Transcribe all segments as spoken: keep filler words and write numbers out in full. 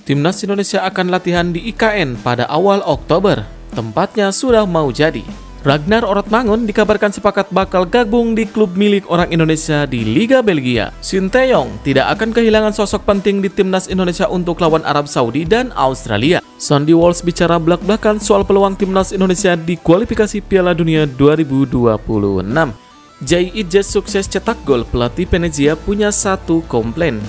Timnas Indonesia akan latihan di I K N pada awal Oktober. Tempatnya sudah mau jadi. Ragnar Orotmangun dikabarkan sepakat bakal gabung di klub milik orang Indonesia di Liga Belgia. Sinteyong tidak akan kehilangan sosok penting di Timnas Indonesia untuk lawan Arab Saudi dan Australia. Sandy Walsh bicara belak-belakan soal peluang Timnas Indonesia di kualifikasi Piala Dunia dua ribu dua puluh enam. Jai Idjes sukses cetak gol, pelatih Venezia punya satu komplain.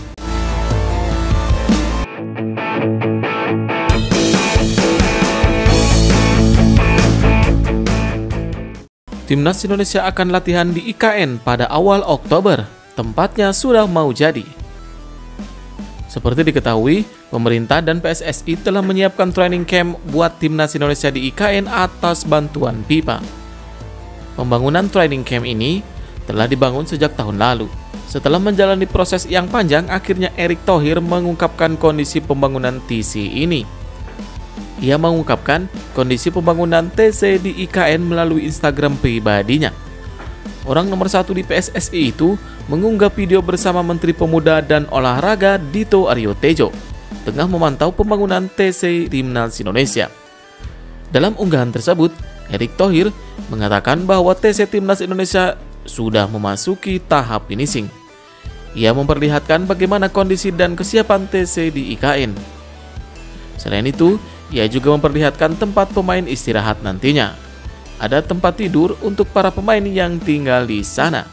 Timnas Indonesia akan latihan di I K N pada awal Oktober. Tempatnya sudah mau jadi. Seperti diketahui, pemerintah dan P S S I telah menyiapkan training camp buat Timnas Indonesia di I K N atas bantuan FIFA. Pembangunan training camp ini telah dibangun sejak tahun lalu. Setelah menjalani proses yang panjang, akhirnya Erick Thohir mengungkapkan kondisi pembangunan T C ini. Ia mengungkapkan kondisi pembangunan T C di I K N melalui Instagram pribadinya. Orang nomor satu di P S S I itu mengunggah video bersama Menteri Pemuda dan Olahraga Dito Aryo Tejo tengah memantau pembangunan T C Timnas Indonesia. Dalam unggahan tersebut, Erick Thohir mengatakan bahwa T C Timnas Indonesia sudah memasuki tahap finishing. Ia memperlihatkan bagaimana kondisi dan kesiapan T C di I K N. Selain itu, ia juga memperlihatkan tempat pemain istirahat nantinya. Ada tempat tidur untuk para pemain yang tinggal di sana.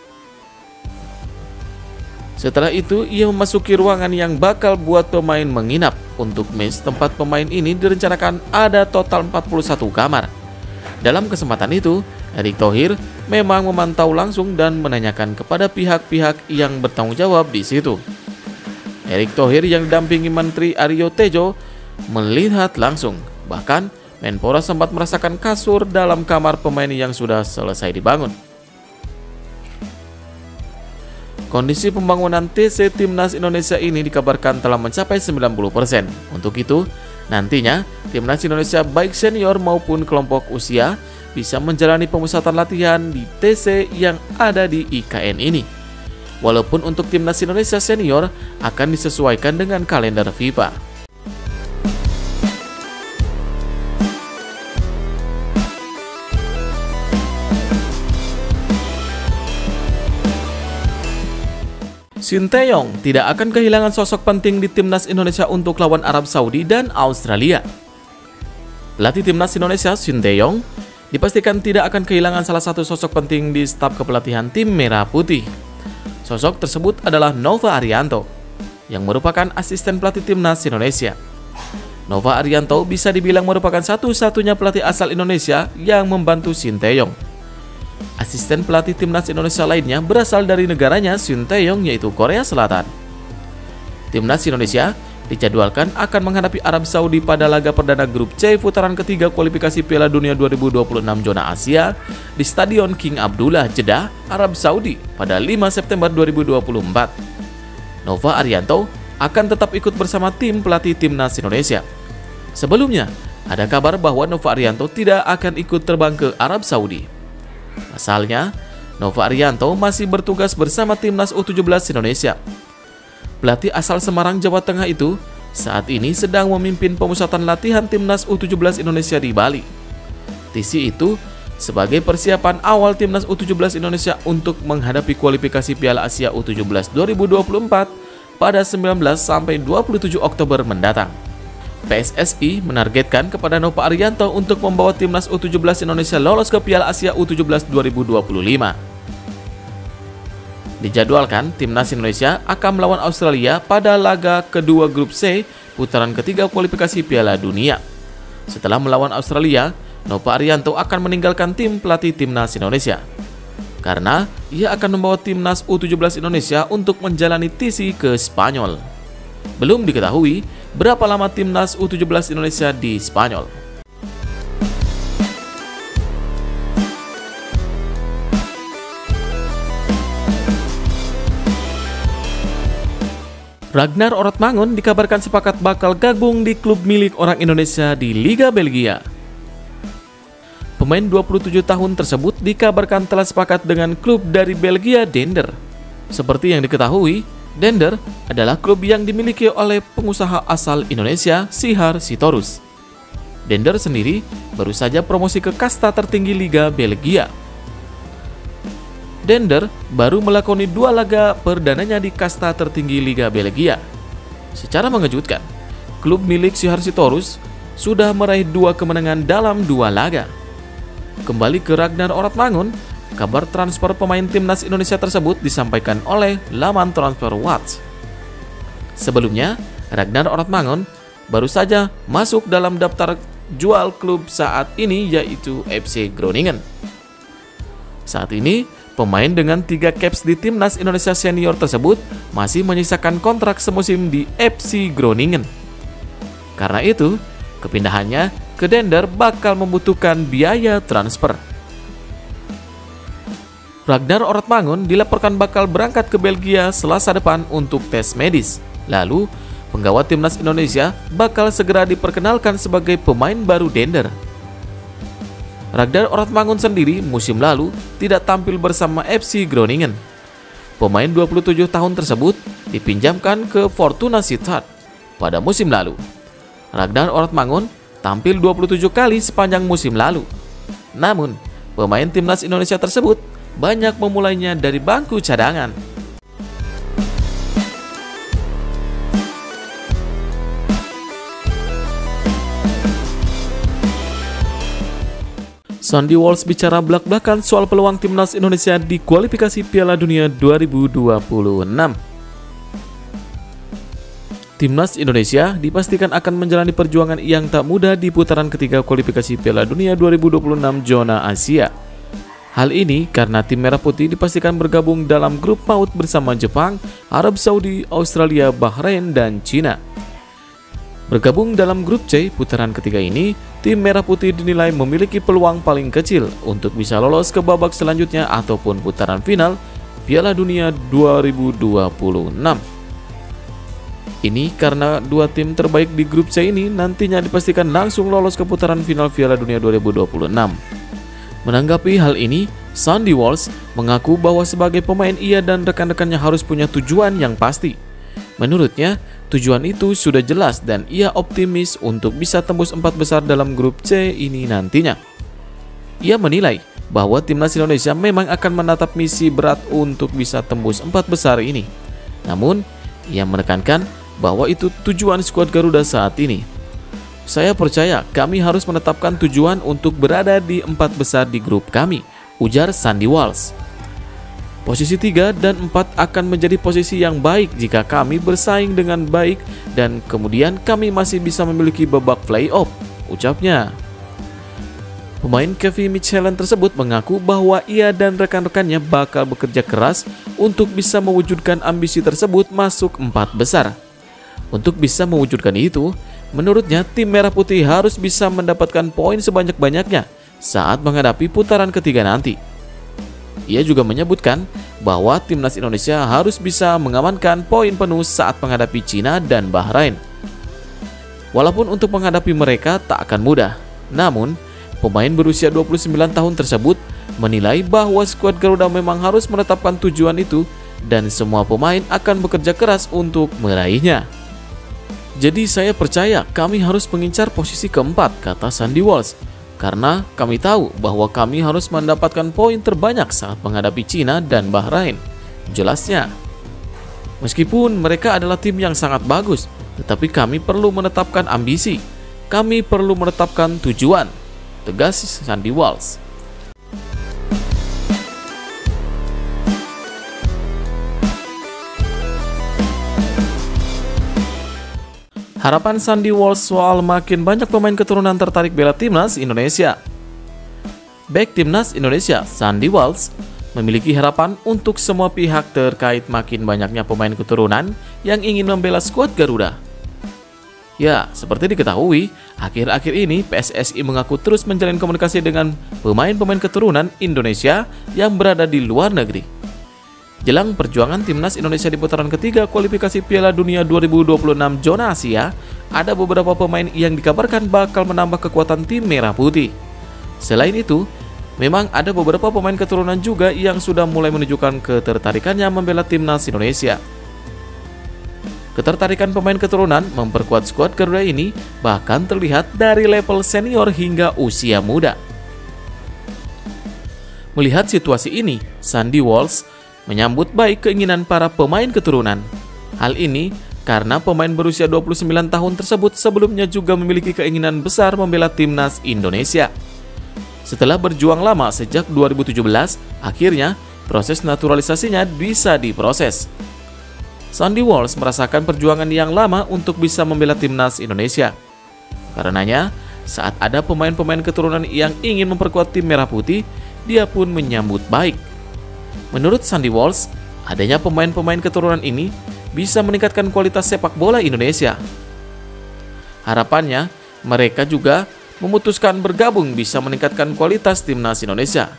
Setelah itu, ia memasuki ruangan yang bakal buat pemain menginap. Untuk mes tempat pemain ini direncanakan ada total empat puluh satu kamar. Dalam kesempatan itu, Erick Thohir memang memantau langsung dan menanyakan kepada pihak-pihak yang bertanggung jawab di situ. Erick Thohir yang didampingi Menteri Aryo Tejo melihat langsung, bahkan Menpora sempat merasakan kasur dalam kamar pemain yang sudah selesai dibangun. Kondisi pembangunan T C Timnas Indonesia ini dikabarkan telah mencapai sembilan puluh persen. Untuk itu, nantinya Timnas Indonesia baik senior maupun kelompok usia bisa menjalani pemusatan latihan di T C yang ada di I K N ini. Walaupun untuk Timnas Indonesia senior akan disesuaikan dengan kalender FIFA. Sinteyong tidak akan kehilangan sosok penting di Timnas Indonesia untuk lawan Arab Saudi dan Australia. Pelatih Timnas Indonesia, Sinteyong, dipastikan tidak akan kehilangan salah satu sosok penting di staf kepelatihan tim Merah Putih. Sosok tersebut adalah Nova Arianto, yang merupakan asisten pelatih Timnas Indonesia. Nova Arianto bisa dibilang merupakan satu-satunya pelatih asal Indonesia yang membantu Sinteyong. Asisten pelatih Timnas Indonesia lainnya berasal dari negaranya Sinteyong, yaitu Korea Selatan. Timnas Indonesia dijadwalkan akan menghadapi Arab Saudi pada laga perdana grup C putaran ketiga kualifikasi Piala Dunia dua ribu dua puluh enam zona Asia di Stadion King Abdullah, Jeddah, Arab Saudi pada lima September dua ribu dua puluh empat. Nova Arianto akan tetap ikut bersama tim pelatih Timnas Indonesia. Sebelumnya, ada kabar bahwa Nova Arianto tidak akan ikut terbang ke Arab Saudi. Pasalnya, Nova Arianto masih bertugas bersama Timnas U tujuh belas Indonesia. Pelatih asal Semarang, Jawa Tengah itu saat ini sedang memimpin pemusatan latihan Timnas U tujuh belas Indonesia di Bali. T C itu sebagai persiapan awal Timnas U tujuh belas Indonesia untuk menghadapi kualifikasi Piala Asia U tujuh belas dua ribu dua puluh empat pada sembilan belas sampai dua puluh tujuh Oktober mendatang. P S S I menargetkan kepada Nova Arianto untuk membawa Timnas U tujuh belas Indonesia lolos ke Piala Asia U tujuh belas dua ribu dua puluh lima. Dijadwalkan Timnas Indonesia akan melawan Australia pada laga kedua grup C putaran ketiga kualifikasi Piala Dunia. Setelah melawan Australia, Nova Arianto akan meninggalkan tim pelatih Timnas Indonesia karena ia akan membawa Timnas U tujuh belas Indonesia untuk menjalani T C ke Spanyol. Belum diketahui berapa lama Timnas U tujuh belas Indonesia di Spanyol. Ragnar Orotmangun dikabarkan sepakat bakal gabung di klub milik orang Indonesia di Liga Belgia. Pemain dua puluh tujuh tahun tersebut dikabarkan telah sepakat dengan klub dari Belgia Dender. Seperti yang diketahui, Dender adalah klub yang dimiliki oleh pengusaha asal Indonesia, Sihar Sitorus. Dender sendiri baru saja promosi ke kasta tertinggi Liga Belgia. Dender baru melakoni dua laga perdananya di kasta tertinggi Liga Belgia. Secara mengejutkan, klub milik Sihar Sitorus sudah meraih dua kemenangan dalam dua laga. Kembali ke Ragnar Oratmangun, kabar transfer pemain timnas Indonesia tersebut disampaikan oleh laman Transfer Watch. Sebelumnya, Ragnar Oratmangun baru saja masuk dalam daftar jual klub saat ini, yaitu F C Groningen. Saat ini, pemain dengan tiga caps di timnas Indonesia senior tersebut masih menyisakan kontrak semusim di F C Groningen. Karena itu, kepindahannya ke Dender bakal membutuhkan biaya transfer. Ragnar Oratmangun dilaporkan bakal berangkat ke Belgia Selasa depan untuk tes medis. Lalu, penggawa timnas Indonesia bakal segera diperkenalkan sebagai pemain baru Dender. Ragnar Oratmangun sendiri musim lalu tidak tampil bersama F C Groningen. Pemain dua puluh tujuh tahun tersebut dipinjamkan ke Fortuna Sittard pada musim lalu. Ragnar Oratmangun tampil dua puluh tujuh kali sepanjang musim lalu. Namun, pemain timnas Indonesia tersebut banyak memulainya dari bangku cadangan. Sandy Walsh bicara belak-belakan soal peluang timnas Indonesia di kualifikasi Piala Dunia dua ribu dua puluh enam. Timnas Indonesia dipastikan akan menjalani perjuangan yang tak mudah di putaran ketiga kualifikasi Piala Dunia dua ribu dua puluh enam zona Asia. Hal ini karena tim Merah Putih dipastikan bergabung dalam grup maut bersama Jepang, Arab Saudi, Australia, Bahrain, dan Cina. Bergabung dalam grup C putaran ketiga ini, tim Merah Putih dinilai memiliki peluang paling kecil untuk bisa lolos ke babak selanjutnya ataupun putaran final Piala Dunia dua ribu dua puluh enam. Ini karena dua tim terbaik di grup C ini nantinya dipastikan langsung lolos ke putaran final Piala Dunia dua ribu dua puluh enam. Menanggapi hal ini, Sandy Walsh mengaku bahwa sebagai pemain ia dan rekan-rekannya harus punya tujuan yang pasti. Menurutnya, tujuan itu sudah jelas dan ia optimis untuk bisa tembus empat besar dalam grup C ini nantinya. Ia menilai bahwa timnas Indonesia memang akan menatap misi berat untuk bisa tembus empat besar ini. Namun, ia menekankan bahwa itu tujuan skuad Garuda saat ini. Saya percaya kami harus menetapkan tujuan untuk berada di empat besar di grup kami, ujar Sandy Walsh. Posisi tiga dan empat akan menjadi posisi yang baik jika kami bersaing dengan baik dan kemudian kami masih bisa memiliki babak playoff, ucapnya. Pemain Kevin Michelin tersebut mengaku bahwa ia dan rekan-rekannya bakal bekerja keras untuk bisa mewujudkan ambisi tersebut masuk empat besar. Untuk bisa mewujudkan itu, menurutnya tim Merah Putih harus bisa mendapatkan poin sebanyak-banyaknya saat menghadapi putaran ketiga nanti. Ia juga menyebutkan bahwa timnas Indonesia harus bisa mengamankan poin penuh saat menghadapi Cina dan Bahrain. Walaupun untuk menghadapi mereka tak akan mudah, namun pemain berusia dua puluh sembilan tahun tersebut menilai bahwa skuad Garuda memang harus menetapkan tujuan itu dan semua pemain akan bekerja keras untuk meraihnya. Jadi saya percaya kami harus mengincar posisi keempat, kata Sandy Walsh, karena kami tahu bahwa kami harus mendapatkan poin terbanyak saat menghadapi Cina dan Bahrain, jelasnya. Meskipun mereka adalah tim yang sangat bagus, tetapi kami perlu menetapkan ambisi, kami perlu menetapkan tujuan, tegas Sandy Walsh. Harapan Sandy Walsh soal makin banyak pemain keturunan tertarik bela timnas Indonesia. Bek timnas Indonesia, Sandy Walsh, memiliki harapan untuk semua pihak terkait makin banyaknya pemain keturunan yang ingin membela skuad Garuda. Ya, seperti diketahui, akhir-akhir ini P S S I mengaku terus menjalin komunikasi dengan pemain-pemain keturunan Indonesia yang berada di luar negeri. Jelang perjuangan timnas Indonesia di putaran ketiga kualifikasi Piala Dunia dua ribu dua puluh enam zona Asia, ada beberapa pemain yang dikabarkan bakal menambah kekuatan tim Merah Putih. Selain itu, memang ada beberapa pemain keturunan juga yang sudah mulai menunjukkan ketertarikannya membela timnas Indonesia. Ketertarikan pemain keturunan memperkuat skuad Garuda ini bahkan terlihat dari level senior hingga usia muda. Melihat situasi ini, Sandy Walsh menyambut baik keinginan para pemain keturunan. Hal ini karena pemain berusia dua puluh sembilan tahun tersebut sebelumnya juga memiliki keinginan besar membela timnas Indonesia. Setelah berjuang lama sejak dua ribu tujuh belas, akhirnya proses naturalisasinya bisa diproses. Sandy Walsh merasakan perjuangan yang lama untuk bisa membela timnas Indonesia. Karenanya, saat ada pemain-pemain keturunan yang ingin memperkuat tim Merah Putih, dia pun menyambut baik. Menurut Sandy Walsh, adanya pemain-pemain keturunan ini bisa meningkatkan kualitas sepak bola Indonesia. Harapannya, mereka juga memutuskan bergabung bisa meningkatkan kualitas timnas Indonesia.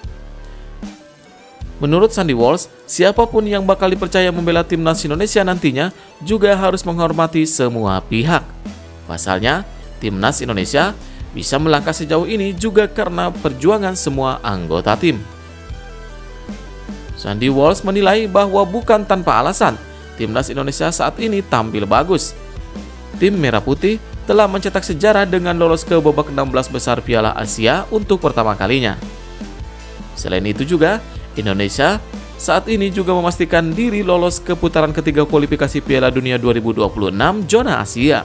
Menurut Sandy Walsh, siapapun yang bakal dipercaya membela timnas Indonesia nantinya juga harus menghormati semua pihak. Pasalnya, timnas Indonesia bisa melangkah sejauh ini juga karena perjuangan semua anggota tim. Sandy Walsh menilai bahwa bukan tanpa alasan timnas Indonesia saat ini tampil bagus. Tim Merah Putih telah mencetak sejarah dengan lolos ke babak enam belas besar Piala Asia untuk pertama kalinya. Selain itu juga, Indonesia saat ini juga memastikan diri lolos ke putaran ketiga kualifikasi Piala Dunia dua ribu dua puluh enam zona Asia.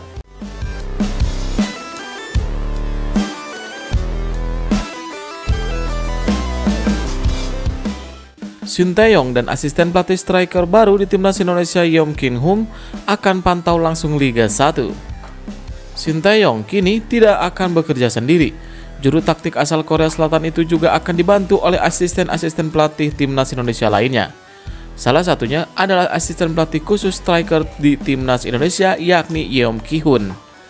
Sinteyong dan asisten pelatih striker baru di timnas Indonesia Yeom Kin Hum akan pantau langsung Liga satu. Sinteyong kini tidak akan bekerja sendiri. Juru taktik asal Korea Selatan itu juga akan dibantu oleh asisten-asisten pelatih timnas Indonesia lainnya. Salah satunya adalah asisten pelatih khusus striker di timnas Indonesia yakni Yeom Ki-hun.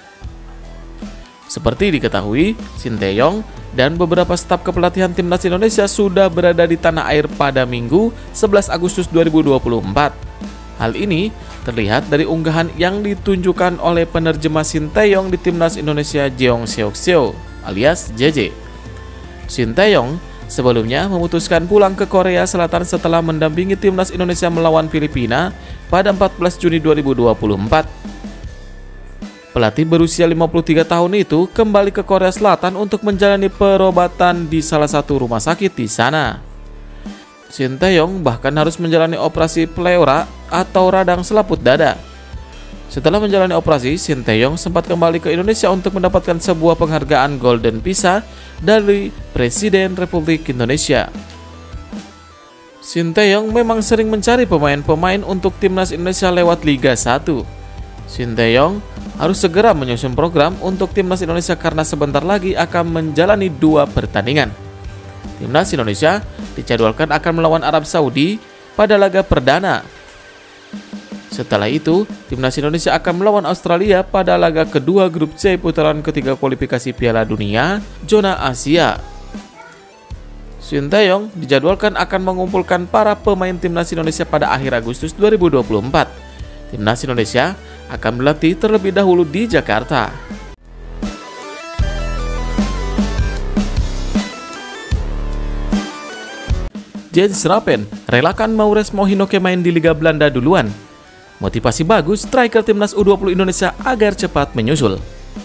Seperti diketahui, Sinteyong dan beberapa staf kepelatihan timnas Indonesia sudah berada di tanah air pada Minggu sebelas Agustus dua ribu dua puluh empat. Hal ini terlihat dari unggahan yang ditunjukkan oleh penerjemah Sinteyong di timnas Indonesia Jeong Seok Seo alias J J. Sinteyong sebelumnya memutuskan pulang ke Korea Selatan setelah mendampingi timnas Indonesia melawan Filipina pada empat belas Juni dua ribu dua puluh empat. Pelatih berusia lima puluh tiga tahun itu kembali ke Korea Selatan untuk menjalani perobatan di salah satu rumah sakit di sana. Sinteyong bahkan harus menjalani operasi pleura atau radang selaput dada. Setelah menjalani operasi, Sinteyong sempat kembali ke Indonesia untuk mendapatkan sebuah penghargaan Golden Visa dari Presiden Republik Indonesia. Sinteyong memang sering mencari pemain-pemain untuk timnas Indonesia lewat Liga satu. Sinteyong harus segera menyusun program untuk timnas Indonesia karena sebentar lagi akan menjalani dua pertandingan. Timnas Indonesia dijadwalkan akan melawan Arab Saudi pada laga perdana. Setelah itu, timnas Indonesia akan melawan Australia pada laga kedua grup C putaran ketiga kualifikasi Piala Dunia zona Asia. Sinteyong dijadwalkan akan mengumpulkan para pemain timnas Indonesia pada akhir Agustus dua ribu dua puluh empat. Timnas Indonesia akan berlatih terlebih dahulu di Jakarta. Jens Rappen relakan Mauresmo Hinoke main di Liga Belanda duluan. Motivasi bagus striker timnas U dua puluh Indonesia agar cepat menyusul.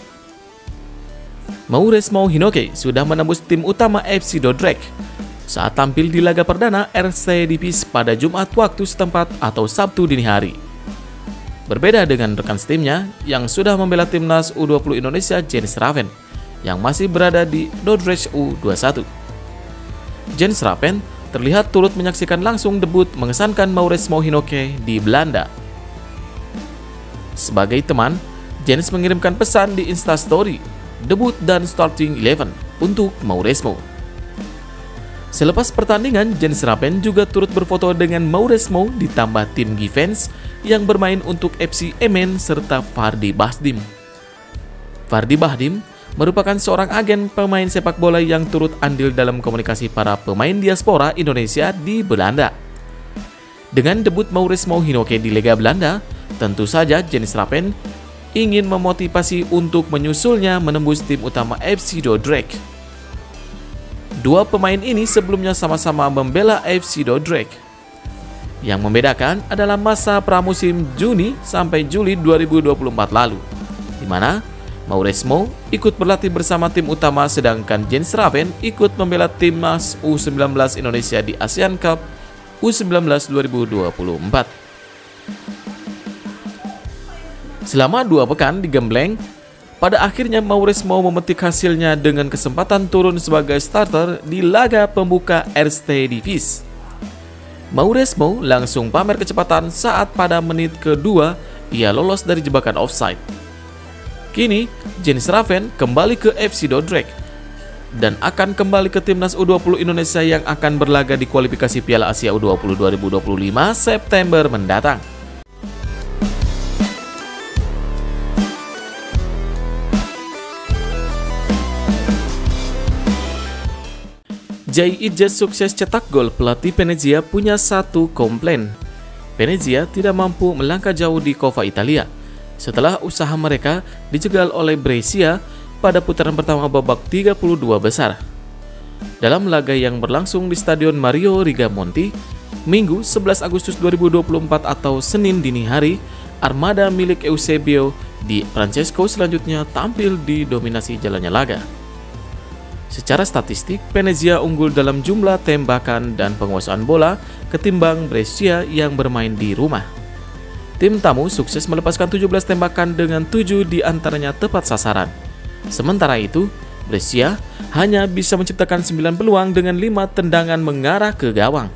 Mauresmo Hinoke sudah menembus tim utama F C Dordrecht saat tampil di laga perdana R C Divis pada Jumat waktu setempat atau Sabtu dini hari. Berbeda dengan rekan setimnya yang sudah membela timnas U dua puluh Indonesia Jens Rappen yang masih berada di Dordrecht U dua puluh satu. Jens Rappen terlihat turut menyaksikan langsung debut mengesankan Mauresmo Hinoke di Belanda. Sebagai teman, Jens mengirimkan pesan di Instastory, debut dan starting eleven untuk Mauresmo. Selepas pertandingan, Jens Rappen juga turut berfoto dengan Mauresmo ditambah tim Givens yang bermain untuk F C Emmen serta Fardi Bahdim. Fardi Bahdim merupakan seorang agen pemain sepak bola yang turut andil dalam komunikasi para pemain diaspora Indonesia di Belanda. Dengan debut Mauresmo Hinoke di Liga Belanda, tentu saja Jens Rappen ingin memotivasi untuk menyusulnya menembus tim utama F C Dordrecht. Dua pemain ini sebelumnya sama-sama membela F C Dordrecht. Yang membedakan adalah masa pramusim Juni sampai Juli dua ribu dua puluh empat lalu, di mana Mauresmo ikut berlatih bersama tim utama sedangkan Jens Raven ikut membela timnas U sembilan belas Indonesia di Asian Cup U sembilan belas dua ribu dua puluh empat. Selama dua pekan digembleng, pada akhirnya Mauresmo memetik hasilnya dengan kesempatan turun sebagai starter di laga pembuka Erste Divisie. Mauresmo langsung pamer kecepatan saat pada menit kedua ia lolos dari jebakan offside. Kini, Jens Raven kembali ke F C Dordrecht dan akan kembali ke timnas U dua puluh Indonesia yang akan berlaga di kualifikasi Piala Asia U dua puluh dua ribu dua puluh lima September mendatang. Jay Ijes sukses cetak gol, pelatih Venezia punya satu komplain. Venezia tidak mampu melangkah jauh di Coppa Italia setelah usaha mereka dijegal oleh Brescia pada putaran pertama babak tiga puluh dua besar. Dalam laga yang berlangsung di Stadion Mario Rigamonti, Minggu sebelas Agustus dua ribu dua puluh empat atau Senin dini hari, armada milik Eusebio di Francesco selanjutnya tampil di dominasi jalannya laga. Secara statistik, Venezia unggul dalam jumlah tembakan dan penguasaan bola ketimbang Brescia yang bermain di rumah. Tim tamu sukses melepaskan tujuh belas tembakan dengan tujuh diantaranya tepat sasaran. Sementara itu, Brescia hanya bisa menciptakan sembilan peluang dengan lima tendangan mengarah ke gawang.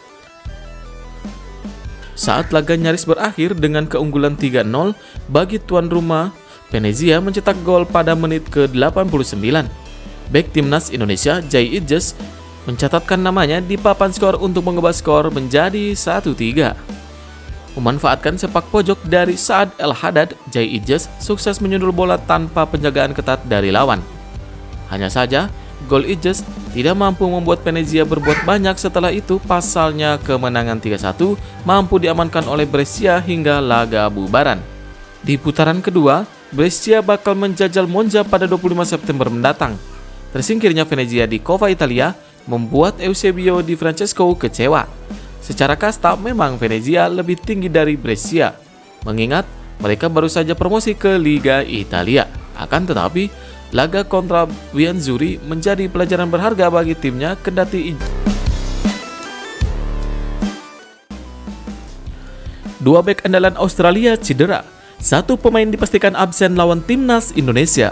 Saat laga nyaris berakhir dengan keunggulan tiga nol bagi tuan rumah, Venezia mencetak gol pada menit ke delapan puluh sembilan. Bek timnas Indonesia Jay Ijes mencatatkan namanya di papan skor untuk mengubah skor menjadi satu tiga. Memanfaatkan sepak pojok dari Saad El Haddad, Jay Ijes sukses menyundul bola tanpa penjagaan ketat dari lawan. Hanya saja, gol Ijes tidak mampu membuat Venezia berbuat banyak. Setelah itu, pasalnya kemenangan tiga satu mampu diamankan oleh Brescia hingga laga bubaran. Di putaran kedua, Brescia bakal menjajal Monza pada dua puluh lima September mendatang. Tersingkirnya Venezia di Coppa Italia membuat Eusebio di Francesco kecewa. Secara kasta memang Venezia lebih tinggi dari Brescia, mengingat mereka baru saja promosi ke Liga Italia. Akan tetapi, laga kontra Bianzuri menjadi pelajaran berharga bagi timnya kendati dua bek andalan Australia cedera. Satu pemain dipastikan absen lawan timnas Indonesia.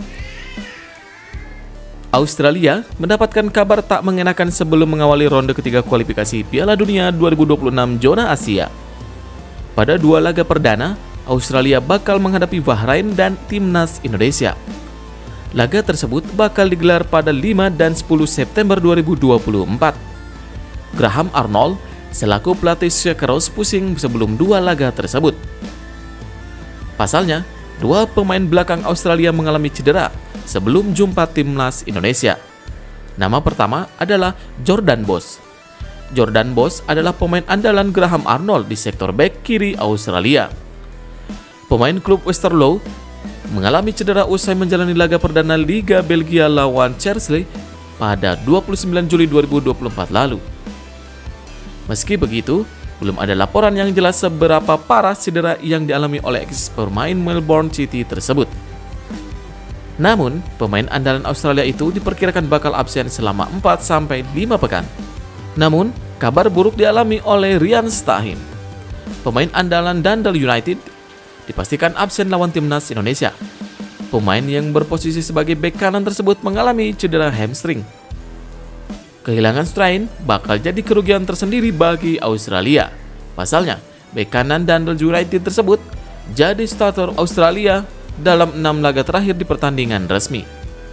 Australia mendapatkan kabar tak mengenakan sebelum mengawali ronde ketiga kualifikasi Piala Dunia dua ribu dua puluh enam zona Asia. Pada dua laga perdana, Australia bakal menghadapi Bahrain dan timnas Indonesia. Laga tersebut bakal digelar pada lima dan sepuluh September dua ribu dua puluh empat. Graham Arnold selaku pelatih Socceroos pusing sebelum dua laga tersebut. Pasalnya, dua pemain belakang Australia mengalami cedera sebelum jumpa timnas Indonesia. Nama pertama adalah Jordan Bos. Jordan Bos adalah pemain andalan Graham Arnold di sektor bek kiri Australia. Pemain klub Westerlo mengalami cedera usai menjalani laga perdana Liga Belgia lawan Chelsea pada dua puluh sembilan Juli dua ribu dua puluh empat lalu. Meski begitu, belum ada laporan yang jelas seberapa parah cedera yang dialami oleh ex pemain Melbourne City tersebut. Namun, pemain andalan Australia itu diperkirakan bakal absen selama empat sampai lima pekan. Namun, kabar buruk dialami oleh Ryan Stahim. Pemain andalan Dundee United dipastikan absen lawan timnas Indonesia. Pemain yang berposisi sebagai bek kanan tersebut mengalami cedera hamstring. Kehilangan strain bakal jadi kerugian tersendiri bagi Australia. Pasalnya, bek kanan Dundee United tersebut jadi starter Australia dalam enam laga terakhir di pertandingan resmi.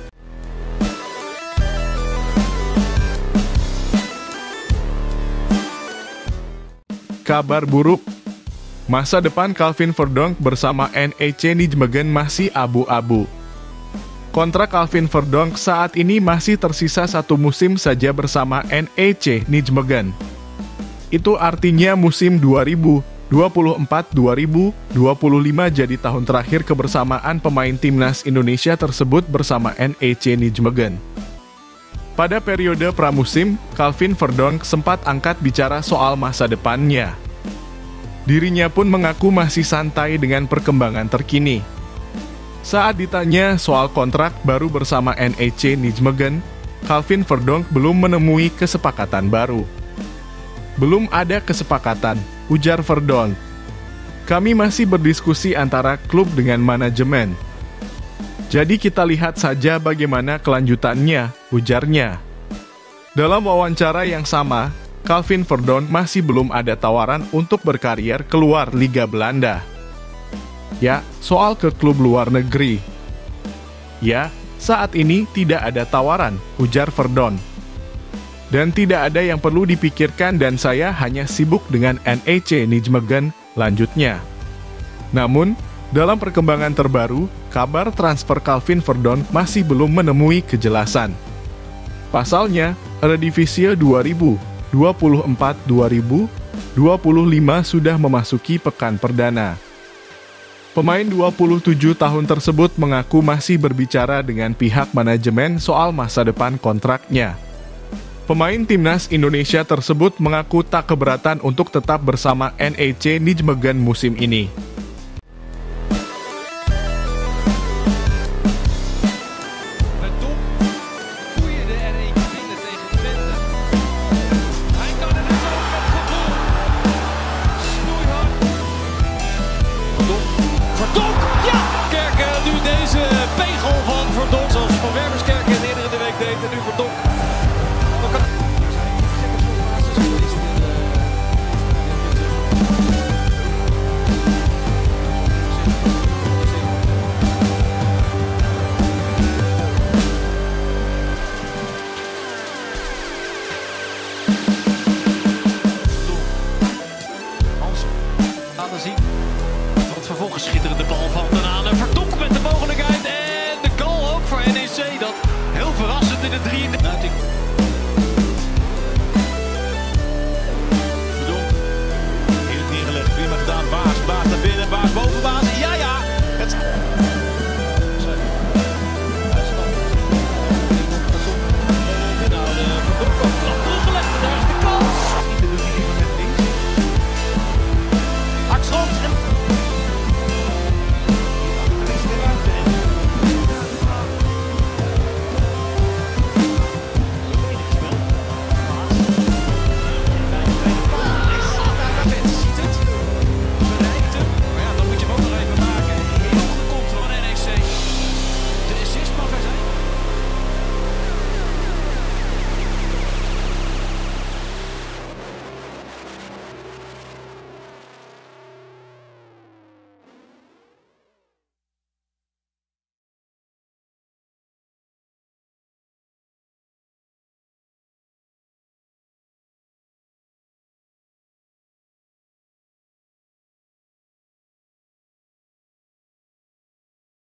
Kabar buruk, masa depan Calvin Verdonk bersama N E C Nijmegen masih abu-abu. Kontrak Calvin Verdonk saat ini masih tersisa satu musim saja bersama N E C Nijmegen. Itu artinya musim dua ribu dua puluh empat dua ribu dua puluh lima jadi tahun terakhir kebersamaan pemain timnas Indonesia tersebut bersama N E C Nijmegen. Pada periode pramusim, Calvin Verdonk sempat angkat bicara soal masa depannya. Dirinya pun mengaku masih santai dengan perkembangan terkini. Saat ditanya soal kontrak baru bersama N E C Nijmegen, Calvin Verdonk belum menemui kesepakatan baru. Belum ada kesepakatan, ujar Verdonk. Kami masih berdiskusi antara klub dengan manajemen. Jadi kita lihat saja bagaimana kelanjutannya, ujarnya. Dalam wawancara yang sama, Calvin Verdonk masih belum ada tawaran untuk berkarier keluar Liga Belanda. Ya, soal ke klub luar negeri. Ya, saat ini tidak ada tawaran, ujar Verdonk. Dan tidak ada yang perlu dipikirkan dan saya hanya sibuk dengan N E C Nijmegen, lanjutnya. Namun, dalam perkembangan terbaru, kabar transfer Calvin Verdonk masih belum menemui kejelasan. Pasalnya, Eredivisie dua ribu dua puluh empat dua ribu dua puluh lima sudah memasuki pekan perdana. Pemain dua puluh tujuh tahun tersebut mengaku masih berbicara dengan pihak manajemen soal masa depan kontraknya. Pemain timnas Indonesia tersebut mengaku tak keberatan untuk tetap bersama N E C Nijmegen musim ini.